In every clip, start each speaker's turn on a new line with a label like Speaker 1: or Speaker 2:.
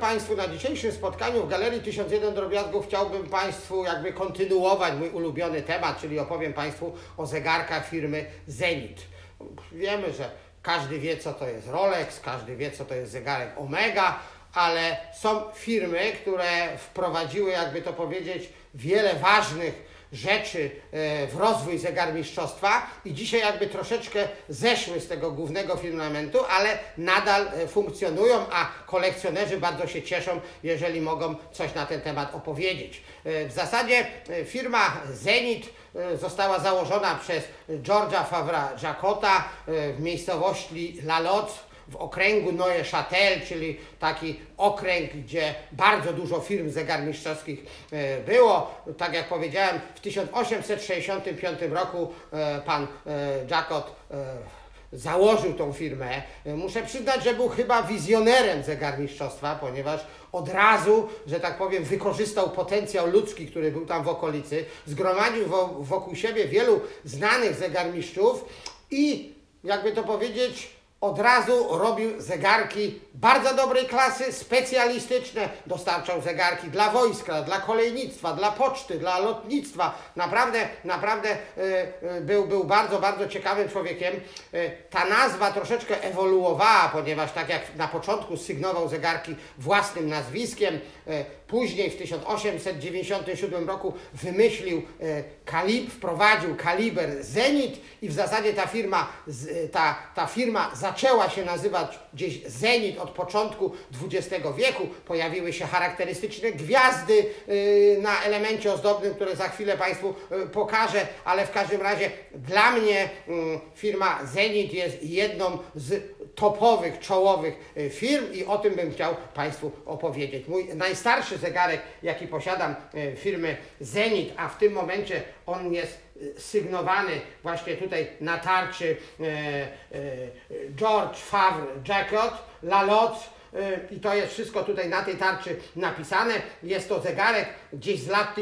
Speaker 1: Państwu, na dzisiejszym spotkaniu w Galerii 1001 Drobiazgów chciałbym Państwu jakby kontynuować mój ulubiony temat, czyli opowiem Państwu o zegarkach firmy Zenit. Wiemy, że każdy wie, co to jest Rolex, każdy wie, co to jest zegarek Omega, ale są firmy, które wprowadziły, jakby to powiedzieć, wiele ważnych rzeczy w rozwój zegarmistrzostwa i dzisiaj jakby troszeczkę zeszły z tego głównego firmamentu, ale nadal funkcjonują, a kolekcjonerzy bardzo się cieszą, jeżeli mogą coś na ten temat opowiedzieć. W zasadzie firma Zenit została założona przez George'a Favre-Jacquota w miejscowości La Lotte w okręgu Neuchâtel, czyli taki okręg, gdzie bardzo dużo firm zegarmistrzowskich było. Tak jak powiedziałem, w 1865 roku pan Jacquot założył tą firmę. Muszę przyznać, że był chyba wizjonerem zegarmistrzostwa, ponieważ od razu, że tak powiem, wykorzystał potencjał ludzki, który był tam w okolicy, zgromadził wokół siebie wielu znanych zegarmistrzów i, jakby to powiedzieć, od razu robił zegarki bardzo dobrej klasy, specjalistyczne. Dostarczał zegarki dla wojska, dla kolejnictwa, dla poczty, dla lotnictwa. Naprawdę był bardzo ciekawym człowiekiem. Ta nazwa troszeczkę ewoluowała, ponieważ tak jak na początku sygnował zegarki własnym nazwiskiem, później w 1897 roku wprowadził kaliber Zenit i w zasadzie ta firma zaczęła się nazywać gdzieś Zenit od początku XX wieku. Pojawiły się charakterystyczne gwiazdy na elemencie ozdobnym, które za chwilę Państwu pokażę, ale w każdym razie dla mnie firma Zenit jest jedną z topowych, czołowych firm i o tym bym chciał Państwu opowiedzieć. Mój najstarszy zegarek, jaki posiadam, firmy Zenit, a w tym momencie on jest sygnowany właśnie tutaj na tarczy George Favre-Jacquot, La Lotte, i to jest wszystko tutaj na tej tarczy napisane. Jest to zegarek gdzieś z lat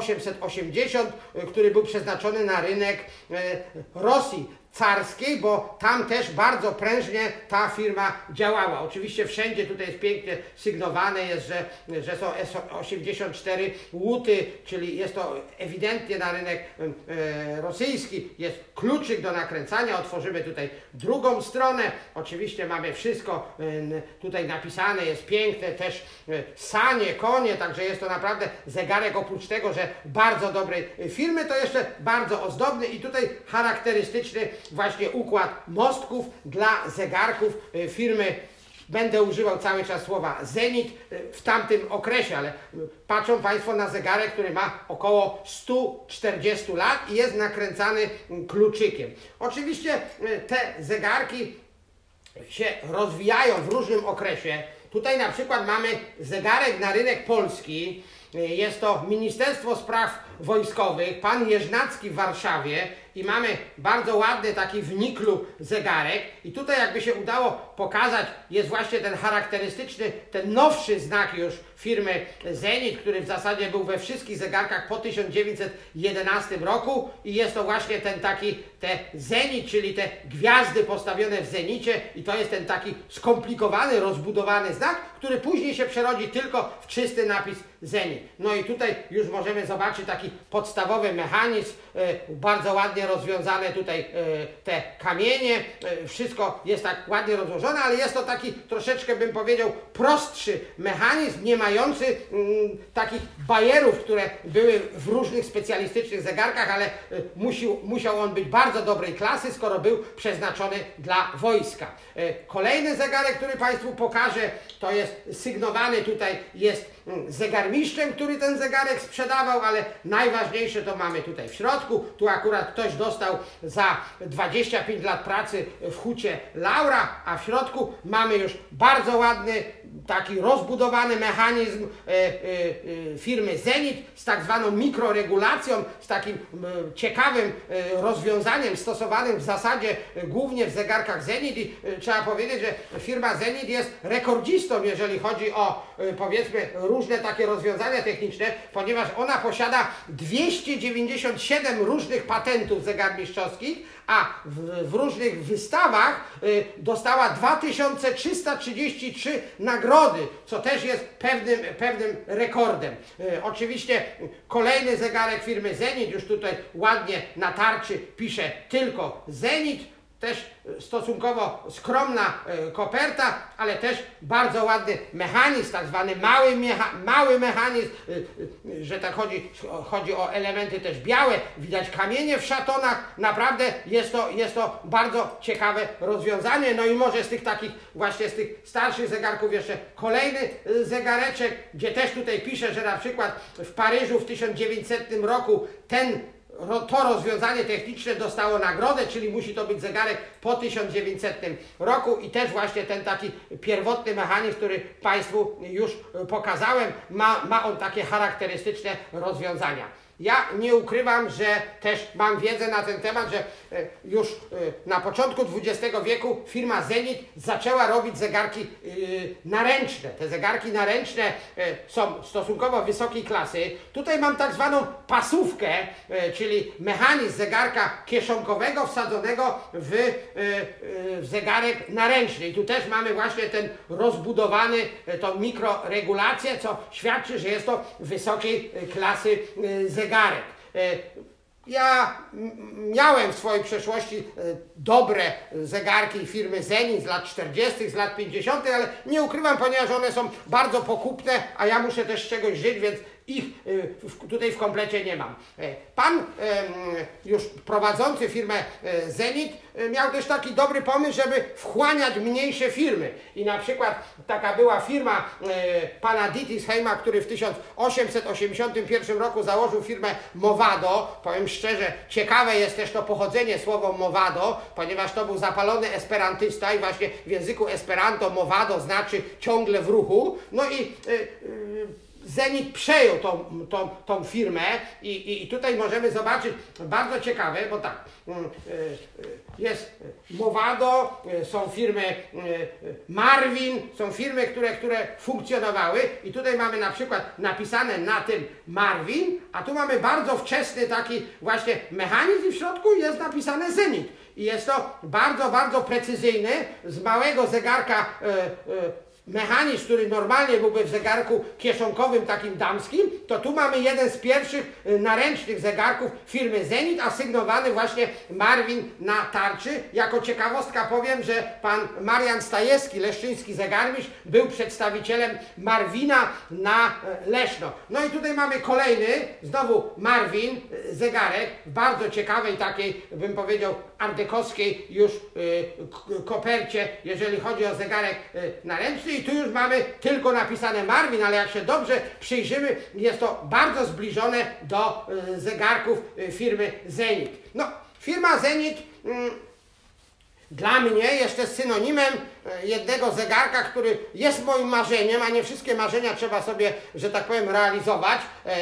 Speaker 1: 1880, który był przeznaczony na rynek Rosji carskiej, bo tam też bardzo prężnie ta firma działała. Oczywiście wszędzie tutaj jest pięknie sygnowane, jest, że są S84 łuty, czyli jest to ewidentnie na rynek rosyjski. Jest kluczyk do nakręcania, otworzymy tutaj drugą stronę. Oczywiście mamy wszystko tutaj napisane, jest piękne, też sanie, konie, także jest to naprawdę zegarek, oprócz tego, że bardzo dobrej firmy, to jeszcze bardzo ozdobny i tutaj charakterystyczny właśnie układ mostków dla zegarków firmy, będę używał cały czas słowa Zenit, w tamtym okresie, ale patrzą Państwo na zegarek, który ma około 140 lat i jest nakręcany kluczykiem. Oczywiście te zegarki się rozwijają w różnym okresie. Tutaj na przykład mamy zegarek na rynek polski. Jest to Ministerstwo Spraw Wojskowych, pan Jeżnacki w Warszawie i mamy bardzo ładny taki w niklu zegarek i tutaj jakby się udało pokazać, jest właśnie ten charakterystyczny, ten nowszy znak już firmy Zenit, który w zasadzie był we wszystkich zegarkach po 1911 roku i jest to właśnie te Zenit, czyli te gwiazdy postawione w zenicie i to jest ten taki skomplikowany, rozbudowany znak, który później się przerodzi tylko w czysty napis Zenit. No i tutaj już możemy zobaczyć taki podstawowy mechanizm, bardzo ładnie rozwiązane tutaj te kamienie, wszystko jest tak ładnie rozłożone, ale jest to taki troszeczkę, bym powiedział, prostszy mechanizm, nie mający takich bajerów, które były w różnych specjalistycznych zegarkach, ale musiał on być bardzo dobrej klasy, skoro był przeznaczony dla wojska. Kolejny zegarek, który Państwu pokażę, to jest sygnowany tutaj, jest zegarmistrzem, który ten zegarek sprzedawał, ale najważniejsze to mamy tutaj w środku. Tu akurat ktoś dostał za 25 lat pracy w hucie Laura, a w środku mamy już bardzo ładny, taki rozbudowany mechanizm firmy Zenit z tak zwaną mikroregulacją, z takim ciekawym rozwiązaniem stosowanym w zasadzie głównie w zegarkach Zenit i trzeba powiedzieć, że firma Zenit jest rekordzistą, jeżeli chodzi o powiedzmy różne takie rozwiązania techniczne, ponieważ ona posiada 297 różnych patentów zegarmistrzowskich, a w różnych wystawach dostała 2333 nagrody nagrody, co też jest pewnym rekordem. Oczywiście kolejny zegarek firmy Zenit, już tutaj ładnie na tarczy pisze tylko Zenit, też stosunkowo skromna koperta, ale też bardzo ładny mechanizm, tak zwany mały mechanizm, że tak chodzi o elementy też białe, widać kamienie w szatonach, naprawdę jest to bardzo ciekawe rozwiązanie. No i może z tych takich właśnie z tych starszych zegarków jeszcze kolejny zegareczek, gdzie też tutaj pisze, że na przykład w Paryżu w 1900 roku to rozwiązanie techniczne dostało nagrodę, czyli musi to być zegarek po 1900 roku i też właśnie ten taki pierwotny mechanizm, który Państwu już pokazałem, ma on takie charakterystyczne rozwiązania. Ja nie ukrywam, że też mam wiedzę na ten temat, że już na początku XX wieku firma Zenit zaczęła robić zegarki naręczne. Te zegarki naręczne są stosunkowo wysokiej klasy. Tutaj mam tak zwaną pasówkę, czyli mechanizm zegarka kieszonkowego wsadzonego w zegarek naręczny. I tu też mamy właśnie ten rozbudowany, tą mikroregulację, co świadczy, że jest to wysokiej klasy zegarek. Ja miałem w swojej przeszłości dobre zegarki firmy Zenit z lat 40., z lat 50., ale nie ukrywam, ponieważ one są bardzo pokupne, a ja muszę też z czegoś żyć, więc ich tutaj w komplecie nie mam. Pan już prowadzący firmę Zenit miał też taki dobry pomysł, żeby wchłaniać mniejsze firmy. I na przykład taka była firma pana Dittisheima, który w 1881 roku założył firmę Movado. Powiem szczerze, ciekawe jest też to pochodzenie słowa Movado, ponieważ to był zapalony esperantysta i właśnie w języku esperanto Movado znaczy ciągle w ruchu. No i Zenit przejął tą firmę i tutaj możemy zobaczyć bardzo ciekawe, bo tak, jest Movado, są firmy Marvin, są firmy, które funkcjonowały i tutaj mamy na przykład napisane na tym Marvin, a tu mamy bardzo wczesny taki właśnie mechanizm i w środku jest napisane Zenit. I jest to bardzo, bardzo precyzyjny, z małego zegarka mechanizm, który normalnie byłby w zegarku kieszonkowym takim damskim, to tu mamy jeden z pierwszych naręcznych zegarków firmy Zenit, asygnowany właśnie Marvin na tarczy. Jako ciekawostka powiem, że pan Marian Stajewski, leszczyński zegarmistrz, był przedstawicielem Marvina na Leszno. No i tutaj mamy kolejny, znowu Marvin, zegarek w bardzo ciekawej takiej, bym powiedział, ardekowskiej już kopercie, jeżeli chodzi o zegarek naręczny. I tu już mamy tylko napisane Marvin, ale jak się dobrze przyjrzymy, jest to bardzo zbliżone do zegarków firmy Zenit. No, firma Zenit dla mnie jest też synonimem jednego zegarka, który jest moim marzeniem, a nie wszystkie marzenia trzeba sobie, że tak powiem, realizować.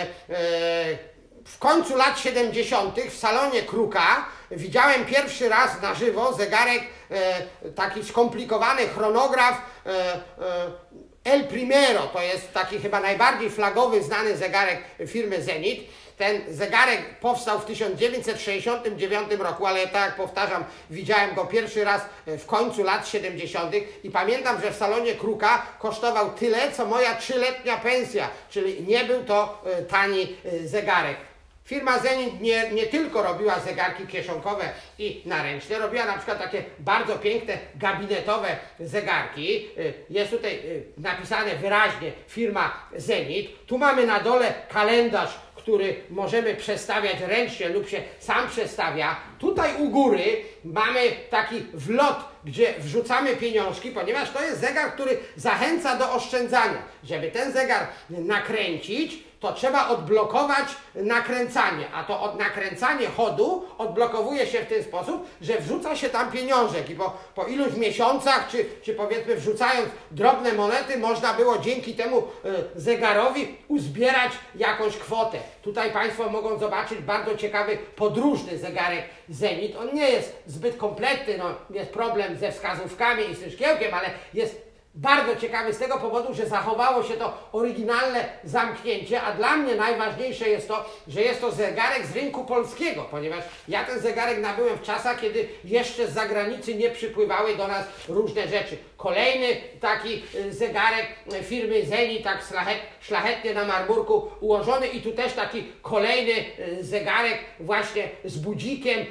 Speaker 1: W końcu lat 70. w salonie Kruka widziałem pierwszy raz na żywo zegarek, taki skomplikowany chronograf El Primero. To jest taki chyba najbardziej flagowy, znany zegarek firmy Zenit. Ten zegarek powstał w 1969 roku, ale tak jak powtarzam, widziałem go pierwszy raz w końcu lat 70. i pamiętam, że w salonie Kruka kosztował tyle, co moja 3-letnia pensja, czyli nie był to tani zegarek. Firma Zenit nie tylko robiła zegarki kieszonkowe i naręczne, robiła na przykład takie bardzo piękne gabinetowe zegarki. Jest tutaj napisane wyraźnie firma Zenit. Tu mamy na dole kalendarz, który możemy przestawiać ręcznie lub się sam przestawia. Tutaj u góry mamy taki wlot, gdzie wrzucamy pieniążki, ponieważ to jest zegar, który zachęca do oszczędzania. Żeby ten zegar nakręcić, to trzeba odblokować nakręcanie, a to nakręcanie chodu odblokowuje się w ten sposób, że wrzuca się tam pieniążek i po iluś miesiącach, czy powiedzmy wrzucając drobne monety, można było dzięki temu zegarowi uzbierać jakąś kwotę. Tutaj Państwo mogą zobaczyć bardzo ciekawy podróżny zegarek Zenit. On nie jest zbyt kompletny, no, jest problem ze wskazówkami i z szkiełkiem, ale jest bardzo ciekawy z tego powodu, że zachowało się to oryginalne zamknięcie, a dla mnie najważniejsze jest to, że jest to zegarek z rynku polskiego, ponieważ ja ten zegarek nabyłem w czasach, kiedy jeszcze z zagranicy nie przypływały do nas różne rzeczy. Kolejny taki zegarek firmy Zenit, tak szlachetnie na marmurku ułożony i tu też taki kolejny zegarek właśnie z budzikiem,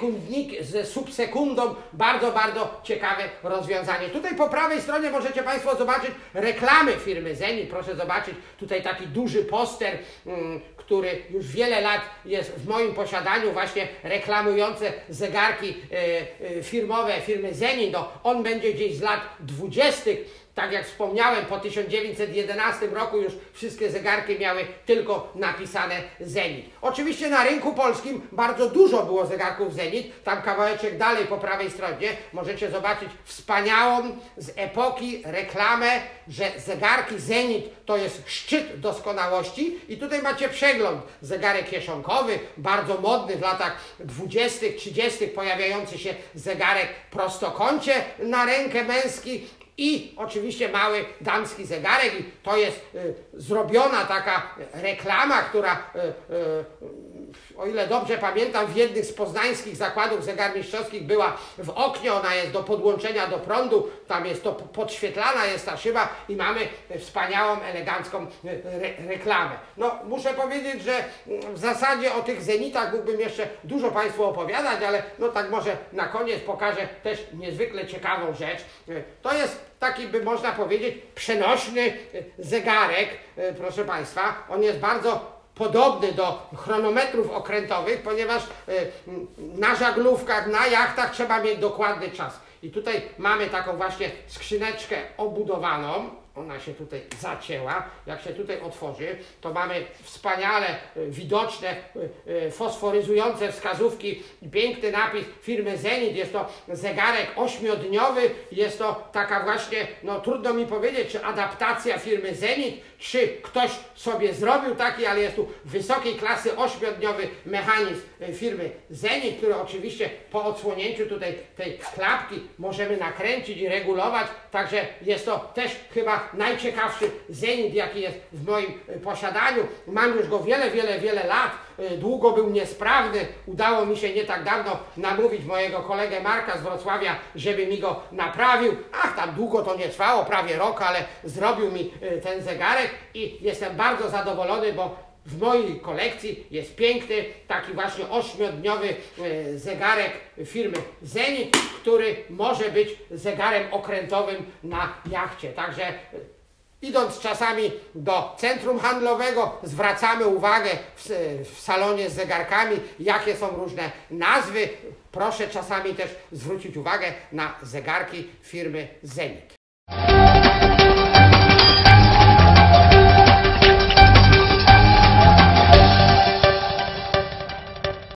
Speaker 1: z subsekundą, bardzo, bardzo ciekawe rozwiązanie. Tutaj po prawej stronie możecie Państwo zobaczyć reklamy firmy Zenit. Proszę zobaczyć tutaj taki duży poster, który już wiele lat jest w moim posiadaniu, właśnie reklamujące zegarki firmowe firmy Zenit. No, on będzie gdzieś z lat 20. Tak jak wspomniałem, po 1911 roku już wszystkie zegarki miały tylko napisane Zenit. Oczywiście na rynku polskim bardzo dużo było zegarków Zenit. Tam kawałeczek dalej po prawej stronie możecie zobaczyć wspaniałą z epoki reklamę, że zegarki Zenit to jest szczyt doskonałości i tutaj macie przegląd. Zegarek kieszonkowy, bardzo modny w latach 20., 30. pojawiający się zegarek prostokącie na rękę męski, i oczywiście mały damski zegarek i to jest zrobiona taka reklama, która o ile dobrze pamiętam, w jednym z poznańskich zakładów zegarmistrzowskich była w oknie, ona jest do podłączenia do prądu, tam jest to podświetlana jest ta szyba i mamy wspaniałą, elegancką reklamę. No, muszę powiedzieć, że w zasadzie o tych Zenitach mógłbym jeszcze dużo Państwu opowiadać, ale no tak może na koniec pokażę też niezwykle ciekawą rzecz. To jest taki, by można powiedzieć, przenośny zegarek, proszę Państwa. On jest bardzo podobny do chronometrów okrętowych, ponieważ na żaglówkach, na jachtach trzeba mieć dokładny czas. I tutaj mamy taką właśnie skrzyneczkę obudowaną. Ona się tutaj zacięła. Jak się tutaj otworzy, to mamy wspaniale widoczne, fosforyzujące wskazówki i piękny napis firmy Zenit. Jest to zegarek 8-dniowy. Jest to taka właśnie, no trudno mi powiedzieć, czy adaptacja firmy Zenit, czy ktoś sobie zrobił taki, ale jest tu wysokiej klasy 8-dniowy mechanizm firmy Zenit, który oczywiście po odsłonięciu tutaj tej klapki możemy nakręcić i regulować. Także jest to też chyba najciekawszy Zenit, jaki jest w moim posiadaniu. Mam już go wiele lat. Długo był niesprawny. Udało mi się nie tak dawno namówić mojego kolegę Marka z Wrocławia, żeby mi go naprawił. Ach, tam długo to nie trwało, prawie rok, ale zrobił mi ten zegarek i jestem bardzo zadowolony, bo w mojej kolekcji jest piękny, taki właśnie 8-dniowy zegarek firmy Zenit, który może być zegarem okrętowym na jachcie. Także idąc czasami do centrum handlowego, zwracamy uwagę w salonie z zegarkami, jakie są różne nazwy. Proszę czasami też zwrócić uwagę na zegarki firmy Zenit.